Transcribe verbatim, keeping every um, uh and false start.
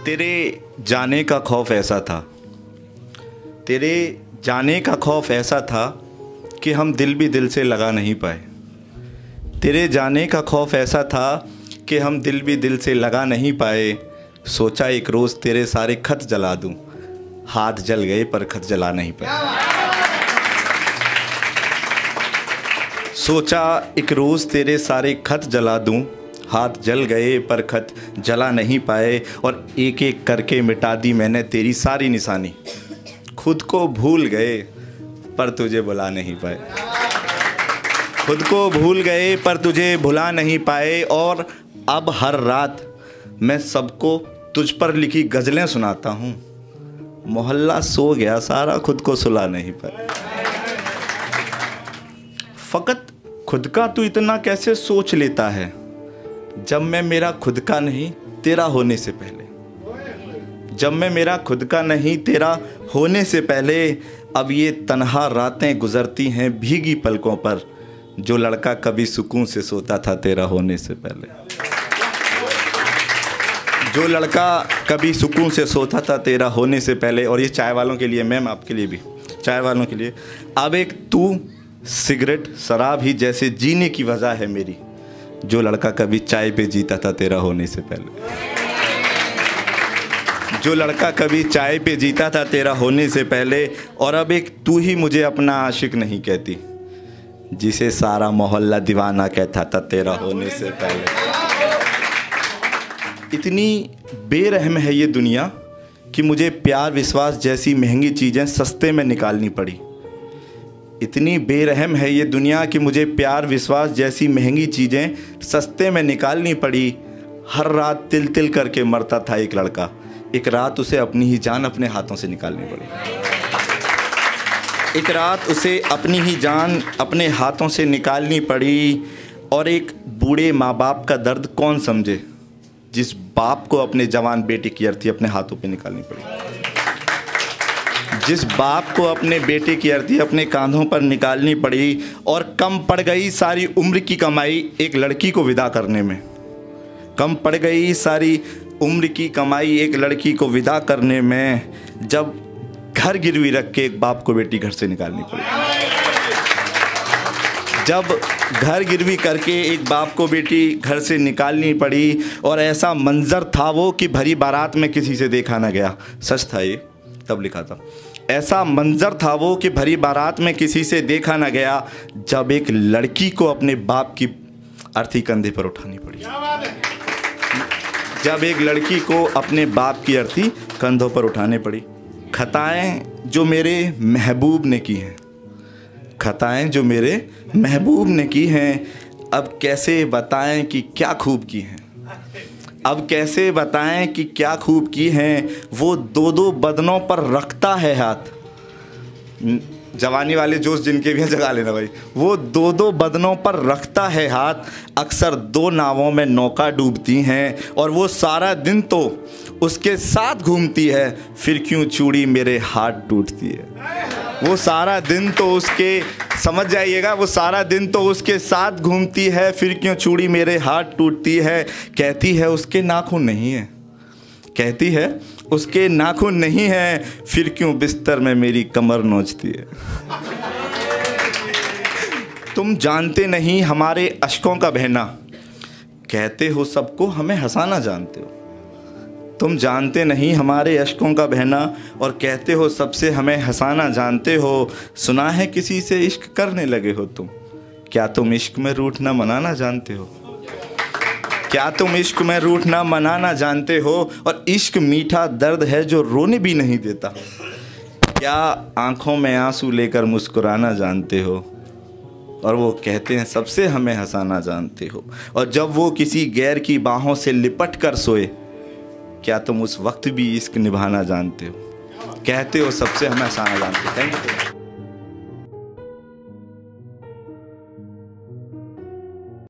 तेरे जाने का खौफ ऐसा था, तेरे जाने का खौफ ऐसा था कि हम दिल भी दिल से लगा नहीं पाए। तेरे जाने का खौफ ऐसा था कि हम दिल भी दिल से लगा नहीं पाए। सोचा एक रोज़ तेरे सारे खत जला दूं, हाथ जल गए पर खत जला नहीं पाए। सोचा एक रोज़ तेरे सारे खत जला दूं, हाथ जल गए पर खत जला नहीं पाए। और एक एक करके मिटा दी मैंने तेरी सारी निशानी। खुद को भूल गए पर तुझे भुला नहीं पाए। खुद को भूल गए पर तुझे भुला नहीं पाए। और अब हर रात मैं सबको तुझ पर लिखी गज़लें सुनाता हूँ। मोहल्ला सो गया सारा, खुद को सुला नहीं पाए। फ़कत खुद का तू इतना कैसे सोच लेता है, जब मैं मेरा खुद का नहीं तेरा होने से पहले। जब मैं मेरा खुद का नहीं तेरा होने से पहले। अब ये तन्हा रातें गुजरती हैं भीगी पलकों पर, जो लड़का कभी सुकून से सोता था तेरा होने से पहले। जो लड़का कभी सुकून से सोता था तेरा होने से पहले। और ये चाय वालों के लिए, मैम आपके लिए भी, चाय वालों के लिए। अब एक तू सिगरेट शराब ही जैसे जीने की वजह है मेरी, जो लड़का कभी चाय पे जीता था तेरा होने से पहले। जो लड़का कभी चाय पे जीता था तेरा होने से पहले। और अब एक तू ही मुझे अपना आशिक नहीं कहती, जिसे सारा मोहल्ला दीवाना कहता था तेरा होने से पहले। इतनी बेरहम है ये दुनिया कि मुझे प्यार विश्वास जैसी महंगी चीज़ें सस्ते में निकालनी पड़ी। इतनी बेरहम है ये दुनिया कि मुझे प्यार विश्वास जैसी महंगी चीज़ें सस्ते में निकालनी पड़ी। हर रात तिल तिल करके मरता था एक लड़का, एक रात उसे अपनी ही जान अपने हाथों से निकालनी पड़ी। एक रात उसे अपनी ही जान अपने हाथों से निकालनी पड़ी। और एक बूढ़े माँ बाप का दर्द कौन समझे, जिस बाप को अपने जवान बेटे की अर्थी अपने हाथों पे निकालनी पड़ी। जिस बाप को अपने बेटे की अर्थी अपने कांधों पर निकालनी पड़ी। और कम पड़ गई सारी उम्र की कमाई एक लड़की को विदा करने में। कम पड़ गई सारी उम्र की कमाई एक लड़की को विदा करने में, जब घर गिरवी रख के एक बाप को बेटी घर से निकालनी पड़ी। जब घर गिरवी करके एक बाप को बेटी घर से निकालनी पड़ी। और ऐसा मंजर था वो कि भरी बारात में किसी से देखा ना गया। सच था ये, तब लिखा था। ऐसा मंजर था वो कि भरी बारात में किसी से देखा ना गया, जब एक लड़की को अपने बाप की अर्थी कंधे पर उठानी पड़ी। जब एक लड़की को अपने बाप की अर्थी कंधों पर उठाने पड़ी। खताएं जो मेरे महबूब ने की हैं, खताएं जो मेरे महबूब ने की हैं, अब कैसे बताएं कि क्या खूब की हैं। अब कैसे बताएं कि क्या खूब की हैं। वो दो दो बदनों पर रखता है हाथ। जवानी वाले जोश जिनके भी जगा लेना भाई। वो दो दो बदनों पर रखता है हाथ। अक्सर दो नावों में नौका डूबती हैं, और वो सारा दिन तो उसके साथ घूमती है, फिर क्यों चूड़ी मेरे हाथ टूटती है। वो सारा दिन तो उसके, समझ जाइएगा, वो सारा दिन तो उसके साथ घूमती है, फिर क्यों चूड़ी मेरे हाथ टूटती है। कहती है उसके नाखून नहीं है, कहती है उसके नाखून नहीं है, फिर क्यों बिस्तर में मेरी कमर नोचती है। तुम जानते नहीं हमारे अश्कों का बहना, कहते हो सबको हमें हंसाना जानते हो। तुम जानते नहीं हमारे अश्कों का बहना, और कहते हो सबसे हमें हंसाना जानते हो। सुना है किसी से इश्क करने लगे हो तुम, क्या तुम इश्क में रूठना मनाना जानते हो। क्या तुम इश्क में रूठना मनाना जानते हो। और इश्क मीठा दर्द है जो रोने भी नहीं देता, क्या आंखों में आंसू लेकर मुस्कुराना जानते हो। और वो कहते हैं सबसे हमें हंसाना जानते हो। और जब वो किसी गैर की बाहों से लिपट कर सोए, क्या तुम उस वक्त भी इश्क निभाना जानते हो। कहते हो सबसे हमें हंसाना जानते हो। Thank you.